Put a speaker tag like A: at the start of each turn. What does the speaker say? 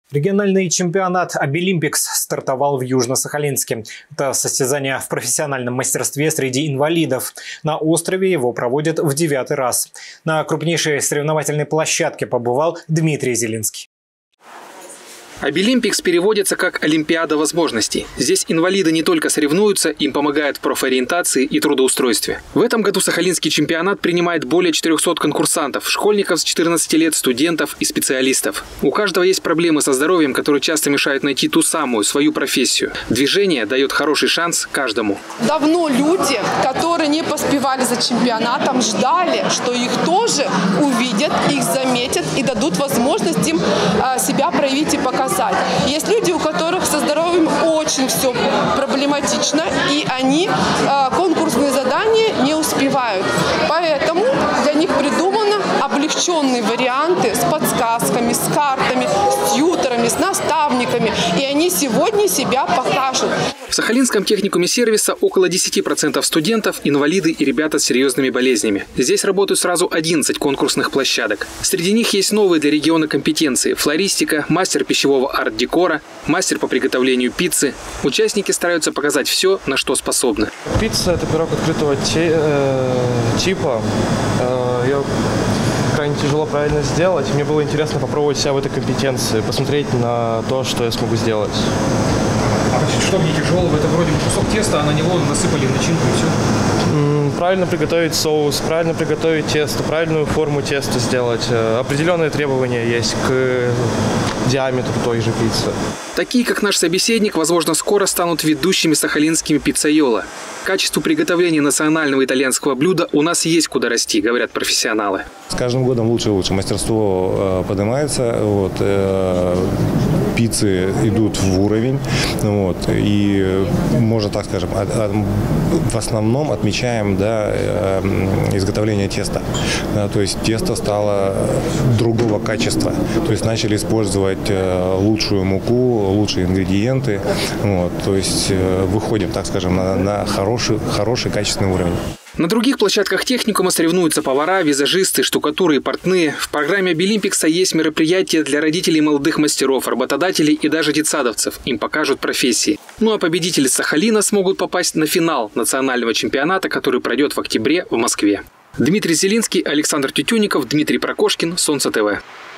A: Региональный чемпионат «Обилимпикс» стартовал в Южно-Сахалинске. Это состязание в профессиональном мастерстве среди инвалидов. На острове его проводят в 9-й раз. На крупнейшей соревновательной площадке побывал Дмитрий Зелинский.
B: «Обилимпикс» переводится как «Олимпиада возможностей». Здесь инвалиды не только соревнуются, им помогают в профориентации и трудоустройстве. В этом году сахалинский чемпионат принимает более 400 конкурсантов, школьников с 14 лет, студентов и специалистов. У каждого есть проблемы со здоровьем, которые часто мешают найти ту самую, свою профессию. Движение дает хороший шанс каждому.
C: Давно люди, которые не поспевали за чемпионатом, ждали, что их тоже увидят, их заметят и дадут возможность им себя проявить и показать. Есть люди, у которых со здоровьем очень все проблематично, и они конкурсные задания не успевают. Поэтому для них придуманы облегченные варианты с подсказками, с картами, с тьюторами, с наставниками. И они сегодня себя покажут.
B: В Сахалинском техникуме сервиса около 10% студентов – инвалиды и ребята с серьезными болезнями. Здесь работают сразу 11 конкурсных площадок. Среди них есть новые для региона компетенции – флористика, мастер пищевого арт-декора, мастер по приготовлению пиццы. Участники стараются показать все, на что способны.
D: Пицца – это пирог открытого типа. Ее крайне тяжело правильно сделать. Мне было интересно попробовать себя в этой компетенции, посмотреть на то, что я смогу сделать.
E: Что в ней тяжелого? Это вроде кусок теста, а на него насыпали начинку и все.
D: Правильно приготовить соус, правильно приготовить тесто, правильную форму теста сделать. Определенные требования есть к диаметру той же пиццы.
B: Такие, как наш собеседник, возможно, скоро станут ведущими сахалинскими пиццайоло. Качеству приготовления национального итальянского блюда у нас есть куда расти, говорят профессионалы.
F: С каждым годом лучше и лучше. Мастерство поднимается. Пиццы идут в уровень. И, можно так скажем, в основном отмечаем изготовление теста. То есть тесто стало другого качества. То есть начали использовать лучшую муку, лучшие ингредиенты. То есть выходим, так скажем, на хороший качественный уровень.
B: На других площадках техникума соревнуются повара, визажисты, штукатуры и портные. В программе «Обилимпикса» есть мероприятия для родителей молодых мастеров, работодателей и даже детсадовцев. Им покажут профессии. А победители Сахалина смогут попасть на финал национального чемпионата, который пройдет в октябре в Москве. Дмитрий Зелинский, Александр Тютюнников, Дмитрий Прокошкин, Солнце ТВ.